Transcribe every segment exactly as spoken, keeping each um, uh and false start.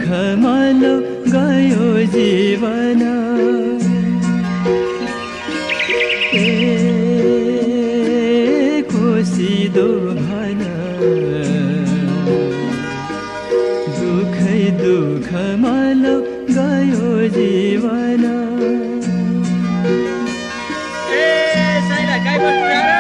दुःखमालो गयो जीवन ए कोसिदो भन दुःखै दुःखमालो गयो जीवन ए साइला गाइबल पुरारो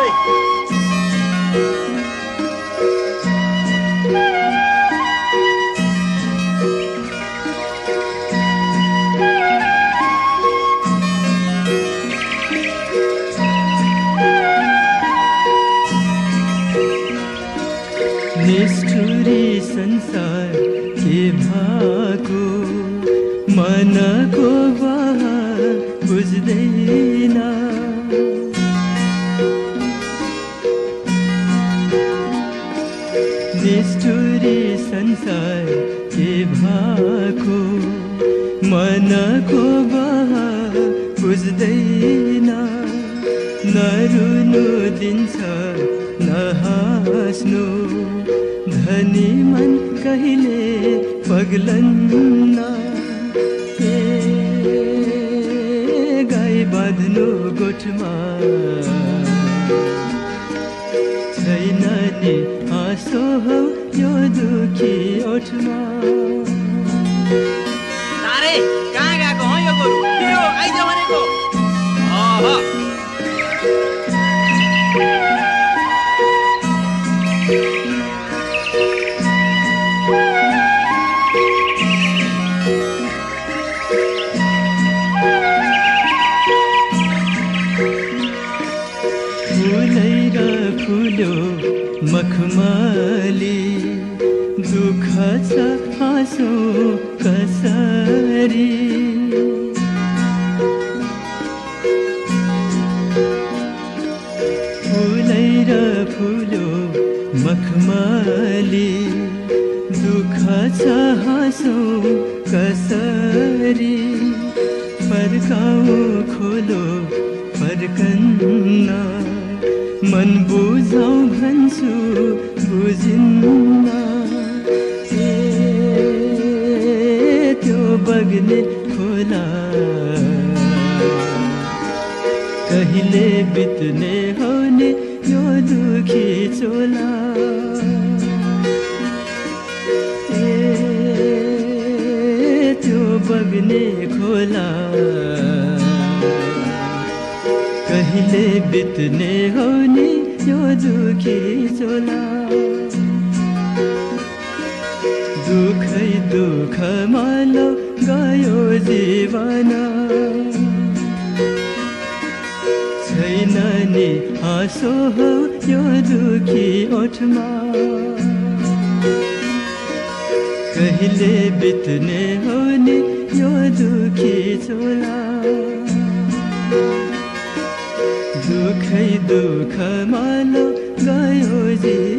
निष्ठुरी संसार के भाको मनको वाह बुझ्दैन निष्ठुरी संसार के भाको मनको वाह बुझ्दैन नरुनु दिन्छ नहाँस्नु धनी मन कहिले पग्लन्न ए गाई बाँध्नु गोठमा छैन नि आँसो हौ यो दुखी ओठमा तारे कहाँ गएको हो यो गोरु त्यो आइज भनेको अह मखमली दुःख छ हाँसो कसरी फुलै र फुल्यो मखमली दुःख छ हाँसो कसरी फर्काऊ खोलो फर्कन्न मन बुझाउ भन्छु बुझिन्न ए त्यो बग्ने खोला कहिले बित्ने हो नि यो दुखी चोला ए त्यो बग्ने खोला कहिले बित्ने हो नि यो दुखी चोला दुःखै दुःखमालो गयो जीवन छैन नि हाँसो हो यो दुखी ओठमा कहिले बित्ने हो नि यो दुखी चोला दुःखै दुःखमालो गयो जीवन